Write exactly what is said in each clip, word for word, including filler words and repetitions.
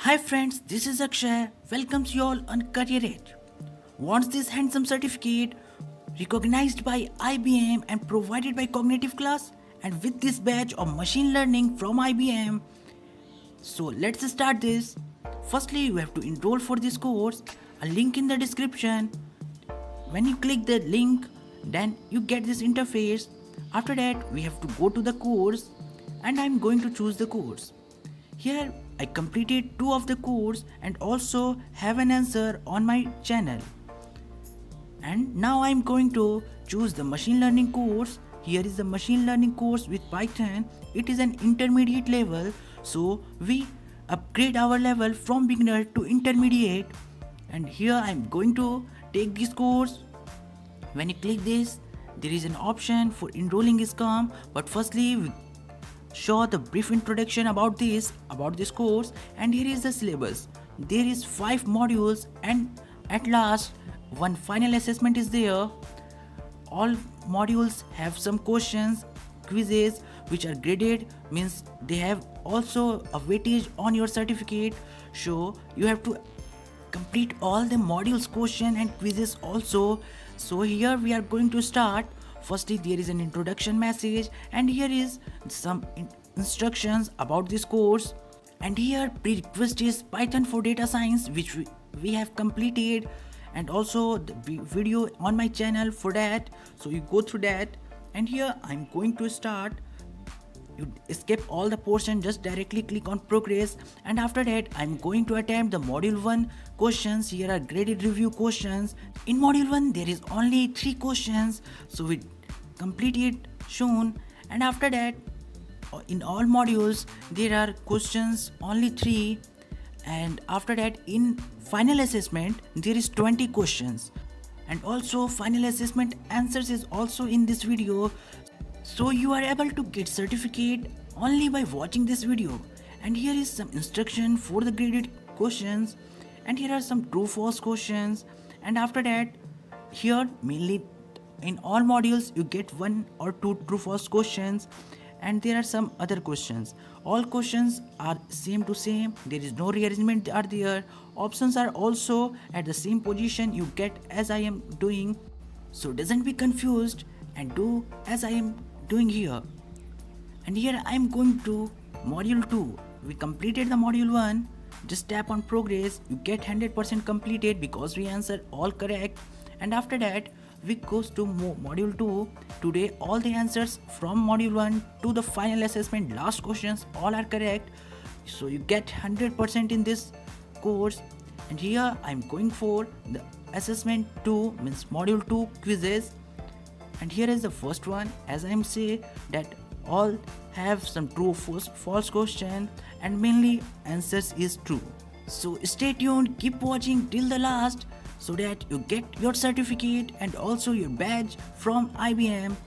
Hi friends, this is Akshay. Welcomes you all on Career Edge. Wants this handsome certificate recognized by I B M and provided by Cognitive Class and with this badge of machine learning from I B M. So let's start this. Firstly, you have to enroll for this course. A link in the description. When you click the link, then you get this interface. After that, we have to go to the course and I'm going to choose the course. Here I completed two of the course and also have an answer on my channel. And now I'm going to choose the machine learning course. Here is the machine learning course with Python. It is an intermediate level, so we upgrade our level from beginner to intermediate. And here I'm going to take this course. When you click this, there is an option for enrolling is come, but firstly we show the brief introduction about this about this course. And here is the syllabus. There is five modules and at last one final assessment is there. All modules have some questions, quizzes which are graded, means they have also a weightage on your certificate, so you have to complete all the modules question and quizzes also. So here we are going to start. Firstly, there is an introduction message and here is some in instructions about this course. And here prerequisite is Python for data science, which we, we have completed, and also the video on my channel for that, so you go through that. And here I'm going to start. You skip all the portion, just directly click on progress, and after that I'm going to attempt the module one questions. Here are graded review questions. In module one there is only three questions, so we complete it soon. And after that in all modules there are questions only three, and after that in final assessment there is twenty questions, and also final assessment answers is also in this video. So you are able to get certificate only by watching this video. And here is some instruction for the graded questions, and here are some true false questions. And after that, here mainly in all modules you get one or two true false questions, and there are some other questions. All questions are same to same, there is no rearrangement are there. Options are also at the same position you get as I am doing, so doesn't be confused and do as I am doing here. And here I am going to module two. We completed the module one. Just tap on progress, you get one hundred percent completed because we answered all correct. And after that we goes to module two. Today all the answers from module one to the final assessment last questions all are correct, so you get one hundred percent in this course. And here I am going for the assessment two, means module two quizzes. And here is the first one. As I am say that all have some true false false question and mainly answers is true. So stay tuned, keep watching till the last so that you get your certificate and also your badge from I B M.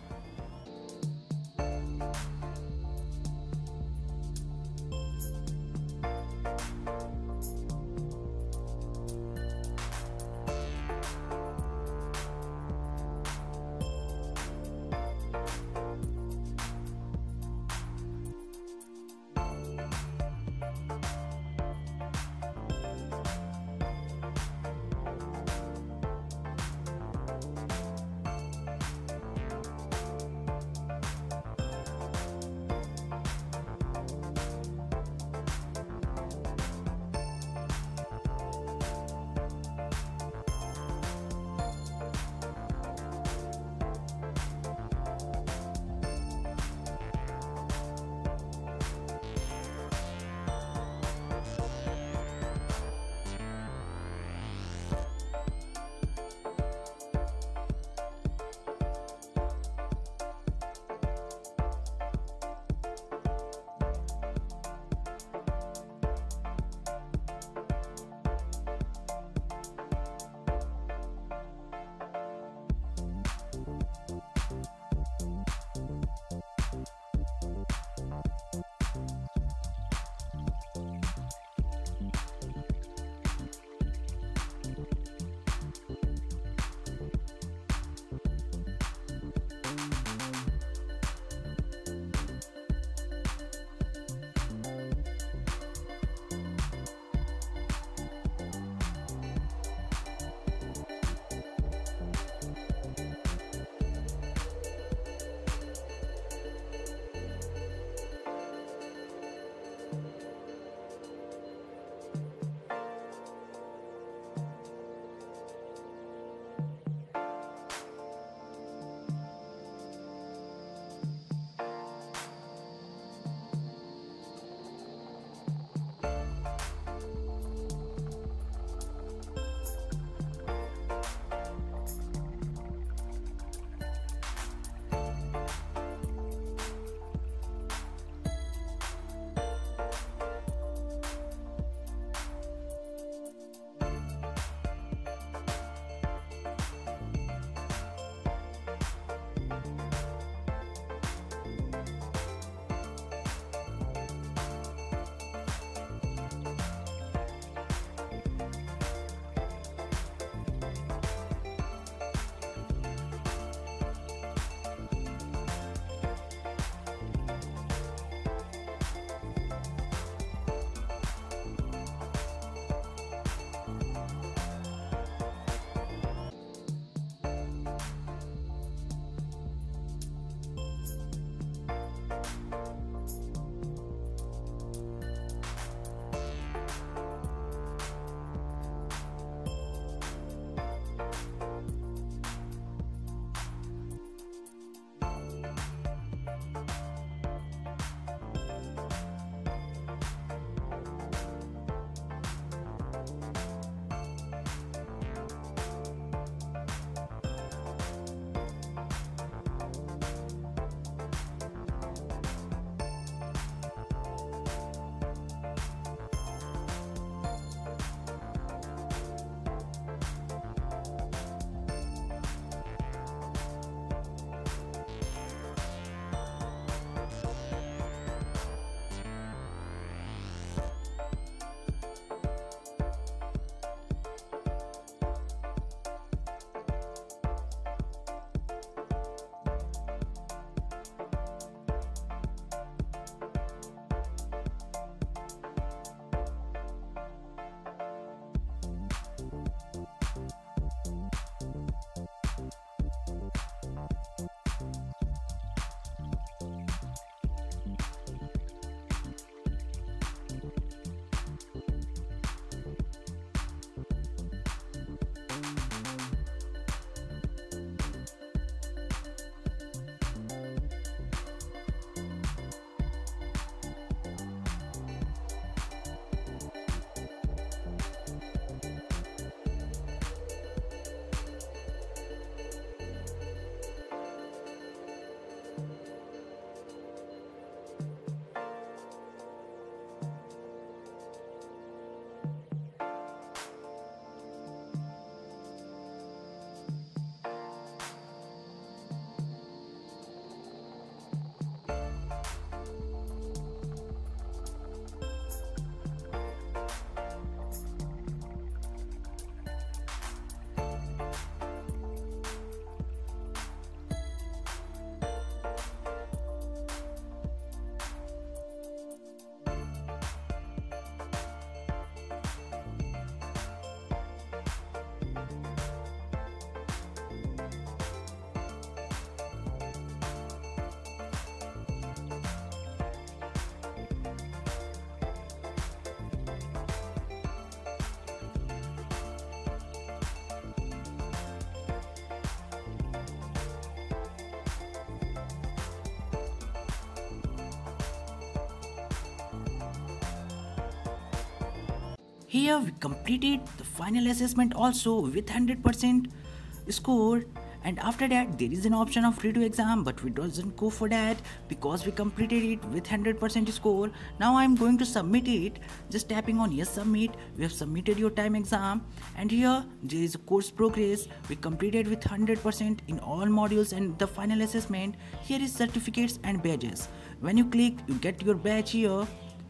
Here we completed the final assessment also with one hundred percent score, and after that there is an option of redo exam, but we doesn't go for that because we completed it with one hundred percent score. Now I am going to submit it. Just tapping on yes submit. We have submitted your time exam, and here there is a course progress. We completed with one hundred percent in all modules, and the final assessment. Here is certificates and badges. When you click, you get your badge here.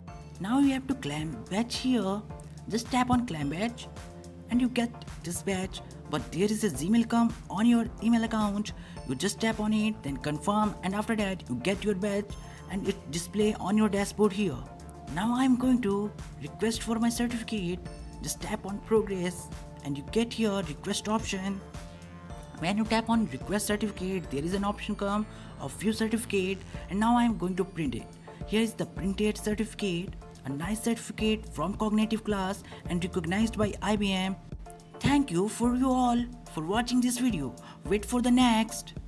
Now you have to claim badge here. Just tap on claim badge and you get this badge, but there is a Gmail come on your email account. You just tap on it, then confirm, and after that you get your badge and it display on your dashboard here. Now I am going to request for my certificate. Just tap on progress and you get here request option. When you tap on request certificate, there is an option come of view certificate, and now I am going to print it. Here is the printed certificate. A nice certificate from Cognitive class and recognized by I B M. Thank you for you all for watching this video. Wait for the next.